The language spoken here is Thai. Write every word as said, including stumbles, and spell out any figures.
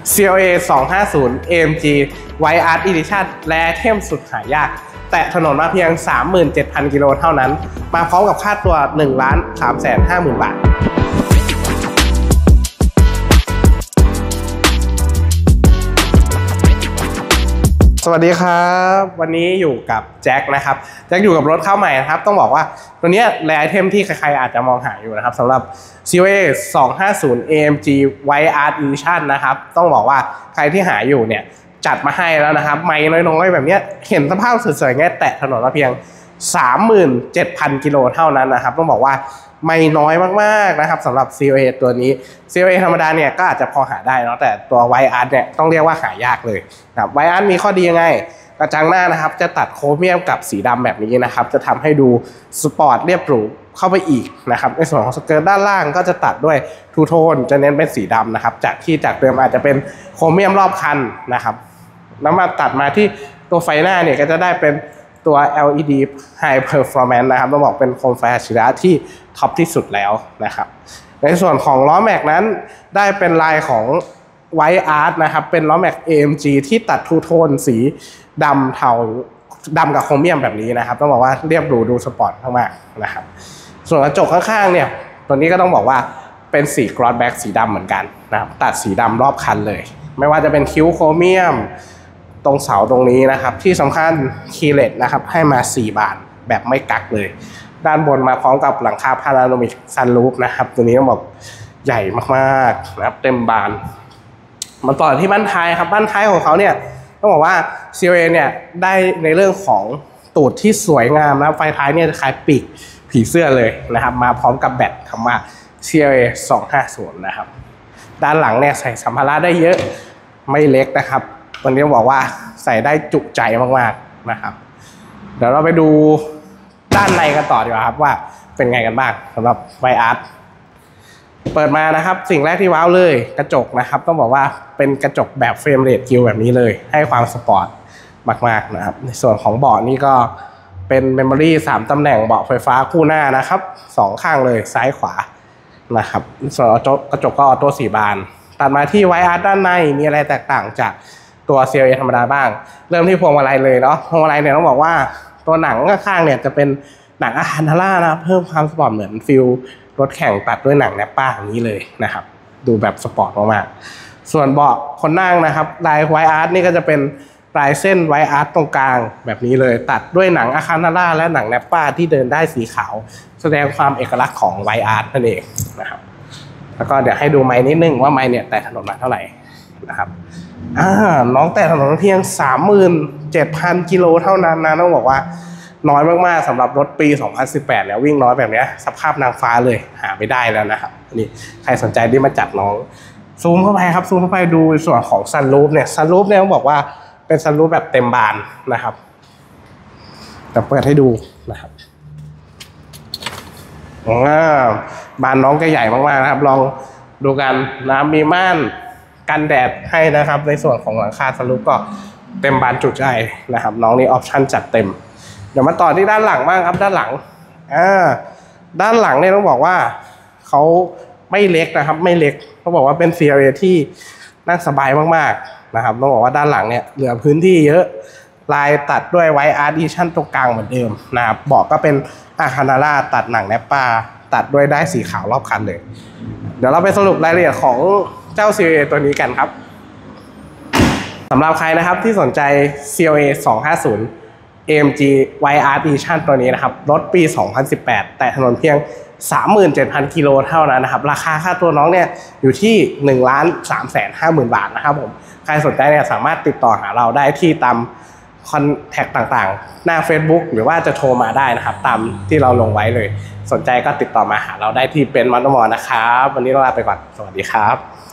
ซี แอล เอ สองห้าศูนย์ เอ เอ็ม จี White Art Edition และไอเทมสุดหายากแต่ถนนมาเพียง สามหมื่นเจ็ดพัน กิโลเท่านั้นมาพร้อมกับค่าตัว หนึ่งล้านสามแสนห้าหมื่น บาทสวัสดีครับวันนี้อยู่กับแจ็คนะครับแจ็คอยู่กับรถเข้าใหม่นะครับต้องบอกว่าตัวนี้แรไอเทมที่ใครๆอาจจะมองหาอยู่นะครับสำหรับ ซี แอล เอ สองห้าศูนย์ เอ เอ็ม จี White Art Edition นะครับต้องบอกว่าใครที่หาอยู่เนี่ยจัดมาให้แล้วนะครับไม่น้อยๆแบบนี้เห็นสภาพสวยๆง่ายแตะถนนมาเพียง สามหมื่นเจ็ดพัน กิโลเท่านั้นนะครับต้องบอกว่าไม่น้อยมากๆนะครับสำหรับ ซี แอล เอ ตัวนี้ ซี แอล เอ ธรรมดาเนี่ยก็อาจจะพอหาได้เนาะแต่ตัว White Art เนี่ยต้องเรียกว่าหายากเลยนะครับ White Art มีข้อดียังไงกระจังหน้านะครับจะตัดโครเมียมกับสีดำแบบนี้นะครับจะทำให้ดูสปอร์ตเรียบหรูเข้าไปอีกนะครับในส่วนของสเกิร์ตด้านล่างก็จะตัดด้วยทูโทนจะเน้นเป็นสีดำนะครับจากที่จากเดิมอาจจะเป็นโครเมียมรอบคันนะครับแล้วมาตัดมาที่ตัวไฟหน้าเนี่ยก็จะได้เป็นตัว แอล อี ดี High Performance นะครับต้องบอกเป็นโคมไฟอัจฉริยะที่ท็อปที่สุดแล้วนะครับในส่วนของล้อแม็กนั้นได้เป็นลายของ White Art นะครับเป็นล้อแม็ก เอ เอ็ม จี ที่ตัดทูโทนสีดำเทาดำกับโครเมียมแบบนี้นะครับต้องบอกว่าเรียบหรูดูสปอร์ตมากๆนะครับส่วนกระจกข้างๆเนี่ยตัวนี้ก็ต้องบอกว่าเป็นสีกรอสแบ็กสีดำเหมือนกันนะครับตัดสีดำรอบคันเลยไม่ว่าจะเป็นคิ้วโครเมียมตรงเสาตรงนี้นะครับที่สำคัญคีย์เลสนะครับให้มาสี่บานแบบไม่กักเลยด้านบนมาพร้อมกับหลังคาพาราโนมิกซันรูฟนะครับตัวนี้ต้องบอกใหญ่มากๆนะครับเต็มบานมาต่อที่บ้านท้ายครับบ้านท้ายของเขาเนี่ยต้องบอกว่า ซี แอล เอ เนี่ยได้ในเรื่องของตูดที่สวยงามนะครับไฟท้ายเนี่ยคล้ายปีกผีเสื้อเลยนะครับมาพร้อมกับแบตคำว่า ซี แอล เอ สองห้าศูนย์นะครับด้านหลังเนี่ยใส่สัมภาระได้เยอะไม่เล็กนะครับวันนี้ต้องบอกว่าใส่ได้จุใจมากๆนะครับเดี๋ยวเราไปดูด้านในกันต่อดีกว่าครับว่าเป็นไงกันบ้างสำหรับ White Art เปิดมานะครับสิ่งแรกที่ว้าวเลยกระจกนะครับต้องบอกว่าเป็นกระจกแบบเฟรมเรทกิลแบบนี้เลยให้ความสปอร์ตมากๆนะครับในส่วนของเบาะนี่ก็เป็นเมมโมรี่สามตำแหน่งเบาะไฟฟ้าคู่หน้านะครับสองข้างเลยซ้ายขวานะครับส่วนกระจกก็ออโต้สี่บานตัดมาที่ White Art ด้านในมีอะไรแตกต่างจากตัว ซี แอล เอ ธรรมดาบ้างเริ่มที่พวงมาลัยเลยเนาะพวงมาลัยเนี่ยต้องบอกว่าตัวหนังข้างๆเนี่ยจะเป็นหนังอะคันทาร่านะเพิ่มความสปอร์ตเหมือนฟิลรถแข่งตัดด้วยหนังแนปป้าอย่างนี้เลยนะครับดูแบบสปอร์ตมากๆส่วนเบาะคนนั่งนะครับลาย White Art นี่ก็จะเป็นลายเส้น White Art ตรงกลางแบบนี้เลยตัดด้วยหนังอะคันทาร่าและหนังแนปป้าที่เดินได้สีขาวแสดงความเอกลักษณ์ของ White Art นั่นเองนะครับแล้วก็เดี๋ยวให้ดูไมค์นิดนึงว่าไมค์เนี่ยแต่ถนนมาเท่าไหร่นะครับอ่าน้องแต่ถนนเพียง สามหมื่นเจ็ดพัน กิโลเท่านั้นนะต้องบอกว่าน้อยมากๆสำหรับรถปีสองพันสิบแปดแล้ววิ่งน้อยแบบนี้สภาพนางฟ้าเลยหาไม่ได้แล้วนะครับนี่ใครสนใจที่มาจัดน้องซูมเข้าไปครับซูมเข้าไปดูส่วนของซันรูฟเนี่ยซันรูฟเนี่ยต้องบอกว่าเป็นซันรูฟแบบเต็มบานนะครับจะเปิดให้ดูนะครับอ๋อบานน้องก็ใหญ่มากๆนะครับลองดูกันนะมีม่านกันแดดให้นะครับในส่วนของหลังคาสรุปก็เต็มบานจุใจนะครับน้องนี่ออปชั่นจัดเต็มเดี๋ยวมาต่อที่ด้านหลังบ้างครับด้านหลังอ่าด้านหลังเนี่ยต้องบอกว่าเขาไม่เล็กนะครับไม่เล็กต้องบอกว่าเป็น ซี แอล เอ ที่นั่งสบายมากๆนะครับต้องบอกว่าด้านหลังเนี่ยเหลือพื้นที่เยอะลายตัดด้วย White Art Edition ตรงกลางเหมือนเดิมนะครับเบาะก็เป็นอะคันทาร่าตัดหนังแนปป้าตัดด้วยได้สีขาวรอบคันเลยเดี๋ยวเราไปสรุปรายละเอียดของเจ้า ซี แอล เอ ตัวนี้กันครับสำหรับใครนะครับที่สนใจ ซี แอล เอ สองห้าศูนย์ เอ เอ็ม จี White Art Edition ตัวนี้นะครับรถปีสองพันสิบแปดแต่ถนนเพียง สามหมื่นเจ็ดพัน กิโลเท่านั้นนะครับราคาค่าตัวน้องเนี่ยอยู่ที่ หนึ่งล้านสามแสนห้าหมื่น บาทนะครับผมใครสนใจเนี่ยสามารถติดต่อหาเราได้ที่ตามคอนแทคต่างๆหน้า Facebook หรือว่าจะโทรมาได้นะครับตามที่เราลงไว้เลยสนใจก็ติดต่อมาหาเราได้ที่เป็นมอเตอร์มอลนะครับวันนี้เราลาไปก่อนสวัสดีครับ